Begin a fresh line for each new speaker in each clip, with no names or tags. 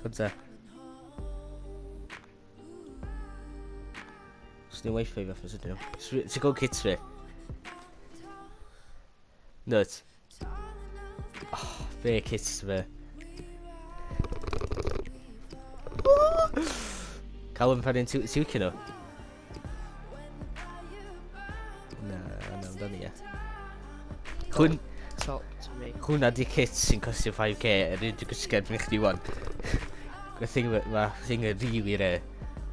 Goed zo. Is niet wifi even zitten. Ze ook kids weer. Nut. Oh, weer kids weer. Callum van in zoekje nog. Nee, dat niet. Gewoon. Gewoon naar die kids in kost 5k en nu doe ik scared me 91. Ik think maar zingen really rare.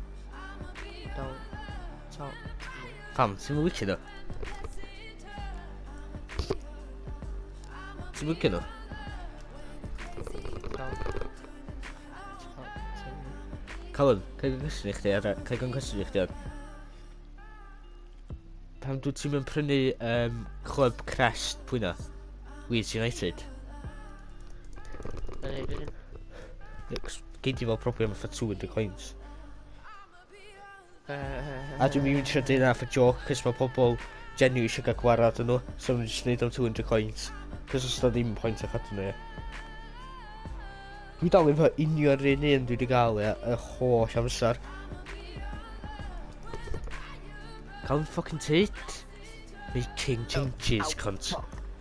Fam, zijn we weekje nog? Zijn we weekje nog? Callum, kijk een kussen richten. Pam doet ze mijn prynu club crashed pwyna? Leeds United. Gei di fel problem efo 200 coins. A dwi'n mynd eisiau dweud na for joke, cys mae pobl genu eisiau gael gwarad yn nhw, so nhw'n just neud am 200 coins. Cys os da ddim pwynt o'ch adyn nhw. Dwi dal efo unio'r un dwi wedi gael y holl amser. Cael yn ffocin teut. Making changes, cunt.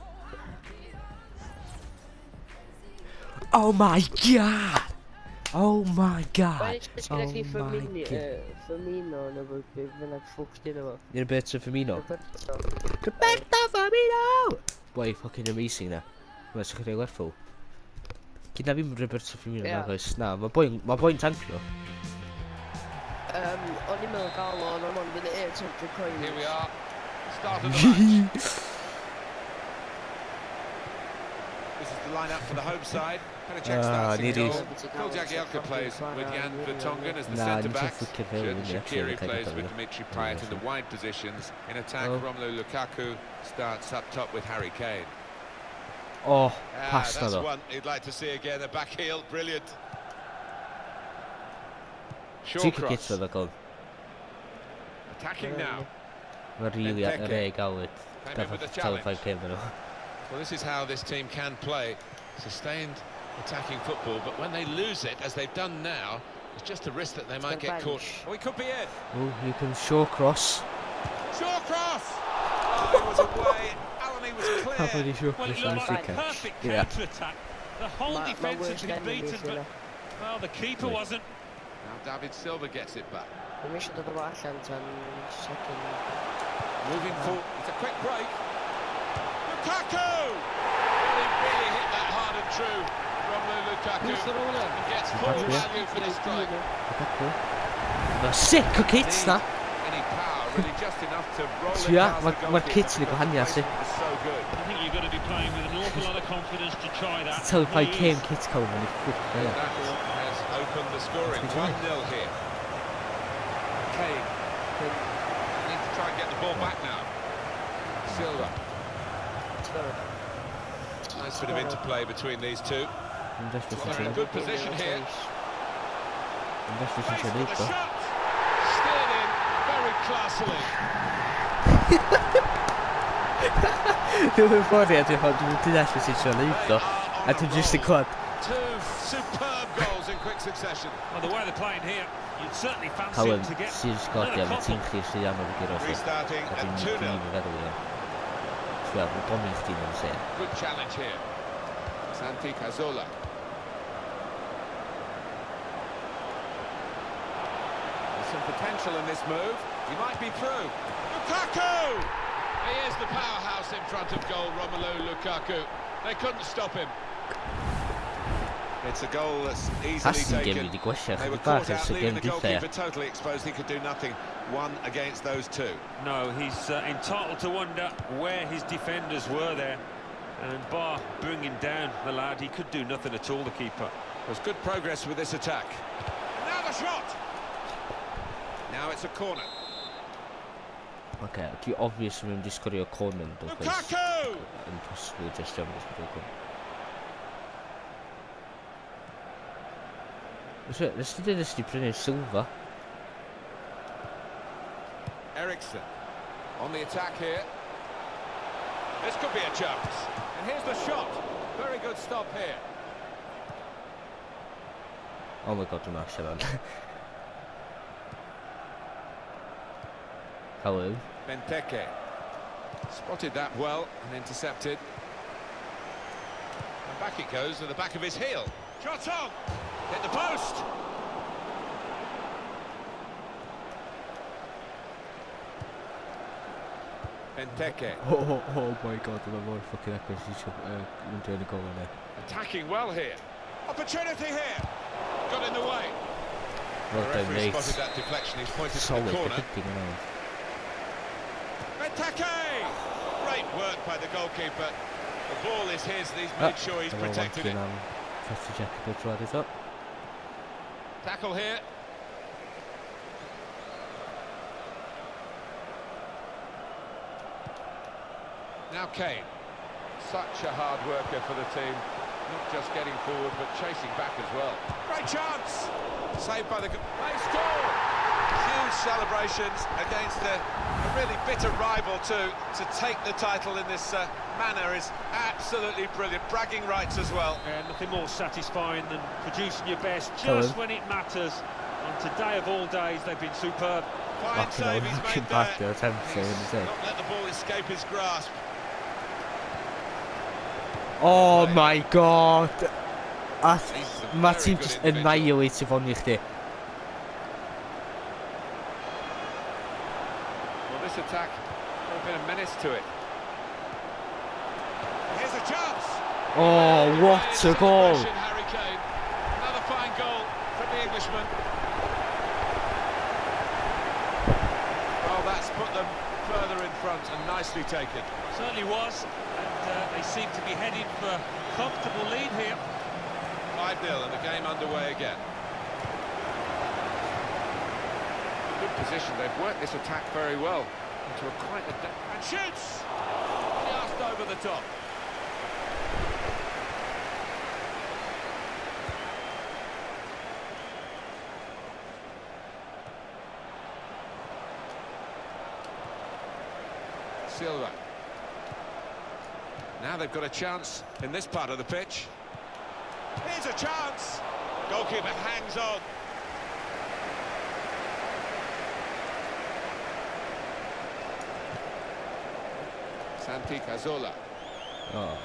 Oh my god! Oh my god! Oh my god!
Firmino, nebo bydd ffwcs dyn nhw.
Roberto Firmino? Roberto Firmino! Boy, fucking amazing na. Mae'n sych chi'n Lerfwl. Gyda fi'n Roberto Firmino na chos. Na, mae boi'n tankio.
O'n i'n meddwl gael o'n ond fydd 800 coins.
Here we are. Start of the match. This is the lineup for the home side. Penachek starts in goal. Phil Jagielka plays with Jan Vertonghen as the centre-back. Shaqiri plays with Dimitri Payet in the wide positions. In attack, Romelu Lukaku starts up top with Harry Kane.
Oh, pasta
that's
though.
one he'd like to see again. A back heel, brilliant. Short cross. Attacking now.
Mae rili ar ei galwyd.
Came in with the
Talu
challenge.
5k fan nhw.
Well, this is how this team can play. Sustained attacking football, but when they lose it, as they've done now, it's just a risk that they might get caught. Oh, he could be in.
Oh, you can short cross.
Short cross! Oh, he was away. Alani was
How
clear.
about short
Well,
cross
it
on
looked
the
like
free
a
catch?
perfect
Yeah.
counter-attack. The whole defence had been beaten, but well, the keeper wasn't.
Now David Silva gets it back.
Dwi'n eisiau dod o allan tan second.
Moving forward, it's a quick break. Lukaku! He really hit that hard and true. Romelu Lukaku and gets full value for the strike.
Mae'n sick o kids na.
Any power, really just enough to roll it
Yeah,
past the
mae'r kids
goalkeeper.
yn gwahaniaeth si.
It's so good.
I think you've got to be playing with an awful lot of confidence to try that.
Talu
He
5k
is.
yn kids cael yn
That has opened the scoring. 1-0 here. Kane. Need to try and get the ball back now. Silva. Nice bit of interplay between these two. They're in good position here. Face with the shot. Steered in very classily.
Dwi'n ffordd i edrych ond dwi'n dynach fes eisiau neud o. A dwi'n just yn clod.
Two superb goals in quick succession.
Well, the way they're playing here, you'd certainly fancy
Callum,
him to get
sy'n sgodi am y
another
tîm
couple.
chi sydd am y gyro chi.
Restarting
A
at
dwi'n
2-0.
dwi'n feddwl i. Wel, mae Bonnie chdi'n yn se.
Good challenge here. Santi Cazorla. There's some potential in this move. He might be through. Lukaku! He is the powerhouse in front of goal, Romelu Lukaku. They couldn't stop him. It's a goal that's easily
Hasn't
taken.
given me the question.
They were
Bach
caught
is
out,
a
leaving
game
the goalkeeper
differ.
totally exposed. He could do nothing. One against those two.
No, he's entitled to wonder where his defenders were there. And bar bringing down the lad, he could do nothing at all, the keeper.
There's good progress with this attack. Now the shot! Now it's a corner.
Okay, dwi obvious yn mynd i sgorio corner yn dod.
Lukaku!
Impossible just jump this ball. Nes ti dweud nes ti prynu Silva?
Ericsson on the attack here. This could be a chance. And here's the shot. Very good stop here.
Oh my god, I'm not sure on. Hello.
Benteke. Spotted that well and intercepted. And back it goes to the back of his heel. Shot on! Hit the post! Benteke.
Oh my god, I'm more fucking acquisition. Doing a goal on there.
Attacking well here. Opportunity here. Got in the way.
Well
the
done,
referee
mate.
spotted that deflection. He's pointed
Solid,
to the corner. Benteke! Great work by the goalkeeper. The ball is his. He's made sure he's protected it. Tackle here. Now Kane. Such a hard worker for the team. Not just getting forward, but chasing back as well. Great chance! Saved by the... They score! Huge celebrations against a really bitter rival too. To take the title in this manner is absolutely brilliant. Bragging rights as well.
Yeah, nothing more satisfying than producing your best just when it matters. On today of all days, they've been superb.
Fine save he's made there. He's not let the ball escape his grasp.
Oh my god! My team just annihilated on you there.
Well, this attack has been a menace to it. Here's a chance!
Oh, what a goal!
Harry Kane. Another fine goal from the Englishman. Well, that's put them further in front and nicely taken.
Certainly was. They seem to be heading for a comfortable lead here.
5-0 and the game underway again. Good position. They've worked this attack very well into a quite a and shoots just over the top. Silva. Now they've got a chance in this part of the pitch. Here's a chance. Goalkeeper hangs on. Santi Cazorla.
Oh.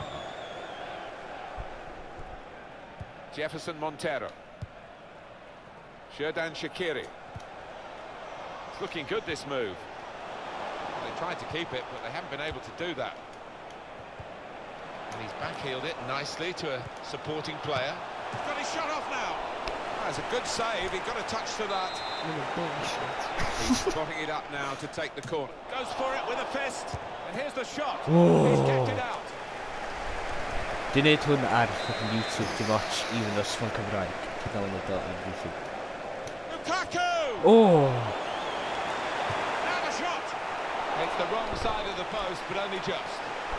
Jefferson Montero. Xherdan Shaqiri. It's looking good, this move. They tried to keep it, but they haven't been able to do that. And he's backheeled it nicely to a supporting player. He's got his shot off now. That's a good save. He got a touch to that. He's spotting it up now to take the corner. Goes for it with a fist. And here's the shot. He's kept it out.
Do need to add fucking YouTube to watch even though it's from Cymraeg. Download that on YouTube.
Lukaku!
Oh!
Now the shot! It's the wrong side of the post, but only just.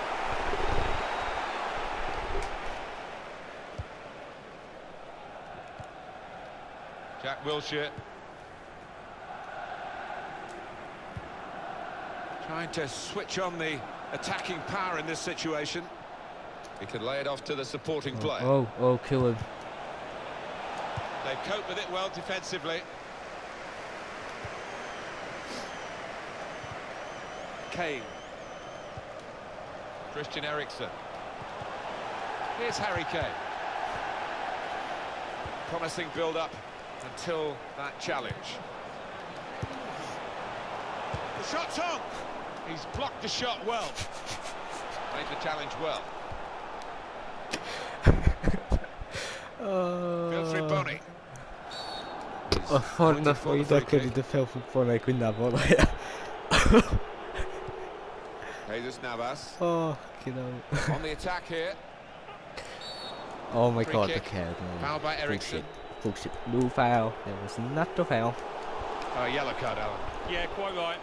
Jack Wilshere trying to switch on the attacking power in this situation. He can lay it off to the supporting player.
Oh, kill him.
They've coped with it well defensively. Kane. Christian Eriksen. Here's Harry Kane. Promising build-up until that challenge. The shot's on! He's blocked the shot well. Made the challenge well. Filtri
Forna foi daquele do Felfone com a bola.
Jesus Navas.
Oh, que não.
On the attack here.
Oh my
Free
god,
kick.
the card.
Foul by Eriksen.
Bullshit. No foul. There was not a foul.
Oh, yellow card, Alan.
Yeah, quite right.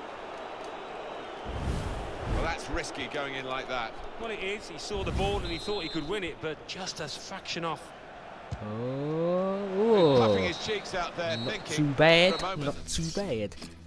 Well, that's risky going in like that.
Well, it is. He saw the ball and he thought he could win it, but just a fraction off.
Oh.
Puffing his cheeks out there,
Not
thinking
too bad.
for a moment.
Not too bad.